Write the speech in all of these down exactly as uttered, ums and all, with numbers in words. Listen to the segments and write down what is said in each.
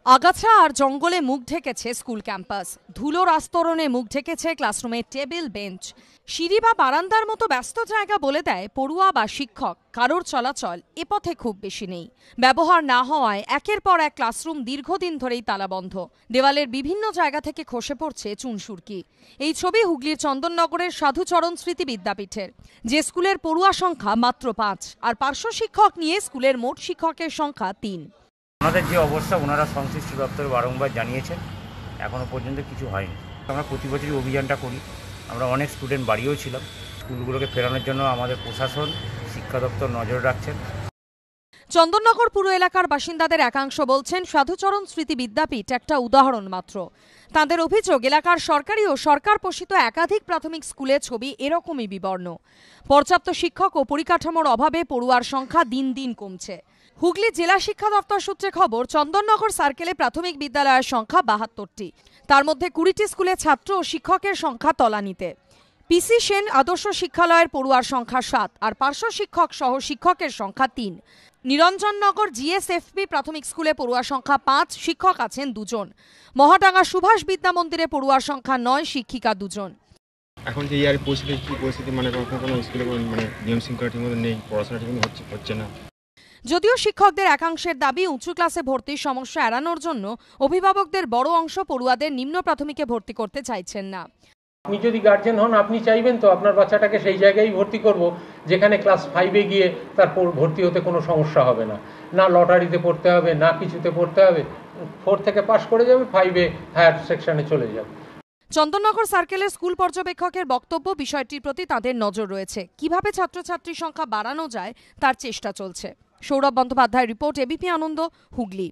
আগাছা আর জঙ্গলে মুখ ঢেকেছে স্কুল ক্যাম্পাস। ধুলোর আস্তরণে মুখ ঢেকেছে ক্লাসরুমের টেবিল, বেঞ্চ। সিঁড়ি বা বারান্দার মতো ব্যস্ত জায়গা বলে দেয় পড়ুয়া বা শিক্ষক, কারোর চলাচল এ পথে খুব বেশি নেই। ব্যবহার না হওয়ায় একের পর এক ক্লাসরুম দীর্ঘদিন ধরেই তালাবন্ধ। দেওয়ালের বিভিন্ন জায়গা থেকে খসে পড়ছে চুনসুরকি। এই ছবি হুগলির চন্দননগরের সাধুচরণ স্মৃতি বিদ্যাপীঠের, যে স্কুলের পড়ুয়া সংখ্যা মাত্র পাঁচ, আর পার্শ্ব শিক্ষক নিয়ে স্কুলের মোট শিক্ষকের সংখ্যা তিন। ওনাদের যে অবস্থা ওনারা সংশ্লিষ্ট দপ্তরে বারংবার জানিয়েছেন, এখনও পর্যন্ত কিছু হয়নি। আমরা প্রতি বছরই অভিযানটা করি, আমরা অনেক স্টুডেন্ট বাড়িও ছিলাম। স্কুলগুলোকে ফেরানোর জন্য আমাদের প্রশাসন, শিক্ষা দপ্তর নজর রাখছেন। চন্দননগর পুর এলাকার বাসিন্দাদের একাংশ বলছেন সাধুচরণ স্মৃতি বিদ্যাপীঠ একটা উদাহরণ মাত্র। তাদের অভিযোগ, এলাকার সরকারি ও সরকার পোষিত একাধিক প্রাথমিক স্কুলের ছবি এরকমই বিবর্ণ। পর্যাপ্ত শিক্ষক ও পরিকাঠামোর অভাবে পড়ুয়ার সংখ্যা দিন দিন কমছে। হুগলি জেলা শিক্ষা দপ্তর সূত্রে খবর, চন্দননগর সার্কেলে প্রাথমিক বিদ্যালয়ের সংখ্যা বাহাত্তরটি, তার মধ্যে কুড়িটি স্কুলে ছাত্র ও শিক্ষকের সংখ্যা তলানিতে। পিসি সেন আদর্শ শিক্ষালয়ের পড়ুয়ার সংখ্যা সাত, আর পার্শ্ব শিক্ষক সহ শিক্ষকের সংখ্যা তিন। নিরঞ্জননগর জিএসএফপি প্রাথমিক স্কুলে পড়ুয়ার সংখ্যা পাঁচ, শিক্ষক আছেন দুজন। মহাডাঙ্গা সুভাষ বিদ্যা মন্দিরে পড়ুয়ার সংখ্যা নয়, শিক্ষিকা দুজন। এখন যে ইয়ার পরিস্থিতি কি পরিস্থিতি, মানে কোনো স্কুলে মানে নিয়ম শৃঙ্খলা ঠিকমতো নেই, পড়াশোনা ঠিকমতো হচ্ছে হচ্ছে না। যদিও শিক্ষকদের একাংশের দাবি, উঁচু ক্লাসে ভর্তির সমস্যা এড়ানোর জন্য অভিভাবকদের বড় অংশ পড়ুয়াদের নিম্ন প্রাথমিকে ভর্তি করতে চাইছেন না। আপনি যদি গার্জেন হন, আপনি চাইবেন তো আপনার বাচ্চাটাকে সেই জায়গায় ভর্তি করব যেখানে ক্লাস ফাইভে গিয়ে তারপর ভর্তি হতে কোনো সমস্যা হবে না, না লটারিতে পড়তে হবে, না কিছুতে পড়তে হবে। ফোর থেকে পাশ করে যাবে, ফাইভে হায়ার সেকশনে চলে যাবে। চন্দননগর সার্কেলের স্কুল পর্যবেক্ষকের বক্তব্য, বিষয়টির প্রতি তাদের নজর রয়েছে। কিভাবে ছাত্রছাত্রীর সংখ্যা বাড়ানো যায় তার চেষ্টা চলছে। Sourav Bandyopadhyay, report, ABP Ananda, Hooghly.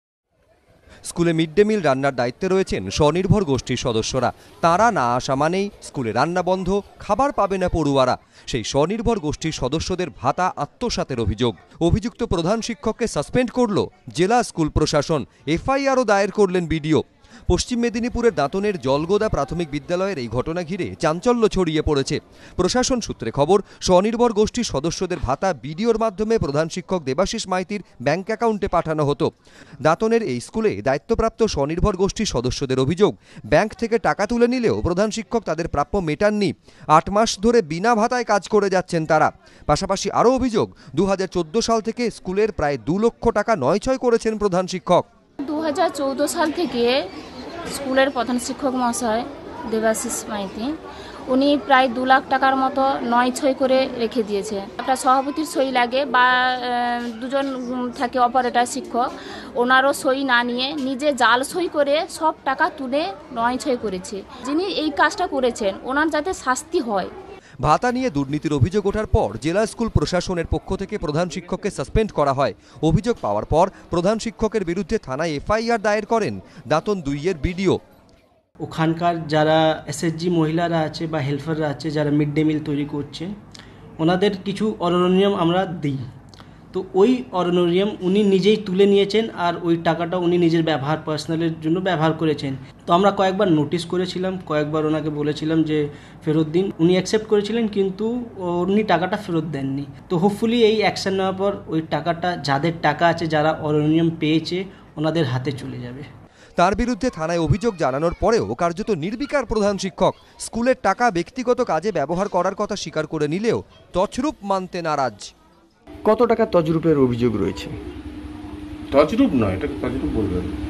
স্কুলে মিড ডে মিল রান্নার দায়িত্বে রয়েছেন স্বনির্ভর গোষ্ঠীর সদস্যরা। তারা না আসা মানেই স্কুলে রান্না বন্ধ, খাবার পাবে না পড়ুয়ারা। সেই স্বনির্ভর গোষ্ঠীর সদস্যদের ভাতা আত্মসাতের অভিযোগ। অভিযুক্ত প্রধান শিক্ষককে সাসপেন্ড করল জেলা স্কুল প্রশাসন। এফআইআরও দায়ের করলেন বিডিও। পশ্চিম মেদিনীপুরের দাঁতনের জলগোদা প্রাথমিক বিদ্যালয়ের এই ঘটনা ঘিরে চাঞ্চল্য ছড়িয়ে পড়েছে। প্রশাসন সূত্রে খবর, স্বনির্ভর গোষ্ঠীর সদস্যদের ভাতা বিডিওর মাধ্যমে প্রধান শিক্ষক দেবাশিস মাইতির ব্যাংক অ্যাকাউন্টে পাঠানো হতো। দাঁতনের এই স্কুলে দায়িত্বপ্রাপ্ত স্বনির্ভর গোষ্ঠীর সদস্যদের অভিযোগ, ব্যাংক থেকে টাকা তুলে নিলেও প্রধান শিক্ষক তাদের প্রাপ্য মেটাননি। আট মাস ধরে বিনা ভাতায় কাজ করে যাচ্ছেন তারা। পাশাপাশি আরও অভিযোগ, দু হাজার চোদ্দ সাল থেকে স্কুলের প্রায় দু লক্ষ টাকা নয়ছয় করেছেন প্রধান শিক্ষক। দু হাজার চৌদ্দ সাল থেকে স্কুলের প্রধান শিক্ষক মহাশয় দেবাশিস মাইতি উনি প্রায় দু লাখ টাকার মতো নয় ছয় করে রেখে দিয়েছে। একটা সভাপতির সই লাগে বা দুজন থাকে অপারেটর শিক্ষক, ওনারও সই না নিয়ে নিজে জাল সই করে সব টাকা তুলে নয় ছয় করেছে। যিনি এই কাজটা করেছেন ওনার যাতে শাস্তি হয়। ভাতা নিয়ে দুর্নীতির অভিযোগ ওঠার পর জেলা স্কুল প্রশাসনের পক্ষ থেকে প্রধান শিক্ষককে সাসপেন্ড করা হয়। অভিযোগ পাওয়ার পর প্রধান শিক্ষকের বিরুদ্ধে থানায় এফআইআর দায়ের করেন দাঁতন দুইয়ের বিডিও। ওখানকার যারা এসএসজি মহিলারা আছে বা হেল্পাররা আছে, যারা মিড ডে মিল তৈরি করছে, ওনাদের কিছু অরণ্যম আমরা দিই। তো ওই অরণ্যম উনি নিজেই তুলে নিয়েছেন, আর ওই টাকাটা উনি নিজের ব্যবহার পার্সোনালের জন্য ব্যবহার করেছেন। তো আমরা কয়েকবার নোটিশ করেছিলাম, কয়েকবার ওনাকে বলেছিলাম যে ফেরত দিন। উনি অ্যাকসেপ্ট করেছিলেন, কিন্তু উনি টাকাটা ফেরত দেননি। তো হোপফুলি এই অ্যাকশন নেওয়ার পর ওই টাকাটা, যাদের টাকা আছে, যারা অরণ্যম পেয়েছে, ওনাদের হাতে চলে যাবে। তার বিরুদ্ধে থানায় অভিযোগ জানানোর পরেও কার্যত নির্বিকার প্রধান শিক্ষক। স্কুলের টাকা ব্যক্তিগত কাজে ব্যবহার করার কথা স্বীকার করে নিলেও তছরূপ মানতে নারাজ। কত টাকা তজরূপের অভিযোগ রয়েছে? তজরূপ নয়, এটাকে তজরূপ বলবেন না,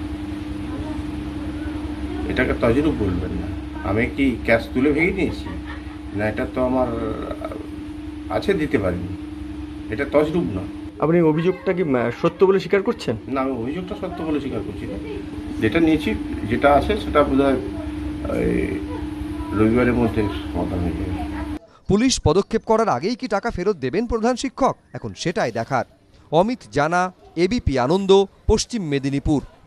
এটাকে তজরূপ বলবেন না। আমি কি ক্যাশ তুলে ভেঙে নিয়েছি? না, এটা তো আমার আছে, দিতে পারিনি, এটা তজরূপ নয়। আপনি অভিযোগটা কি সত্য বলে স্বীকার করছেন? না, আমি অভিযোগটা সত্য বলে স্বীকার করছি না। যেটা নিয়েছি, যেটা আছে, সেটা বোধহয় রবিবারের মধ্যে সমাধান হয়ে যাবে। পুলিশ পদক্ষেপ করার আগেই কি টাকা ফেরত দেবেন প্রধান শিক্ষক? এখন সেটাই দেখার। অমিত জানা, এবিপি আনন্দ, পশ্চিম মেদিনীপুর।